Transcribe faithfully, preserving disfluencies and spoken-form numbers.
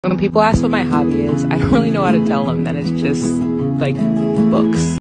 When people ask what my hobby is, I don't really know how to tell them that it's just, like, books.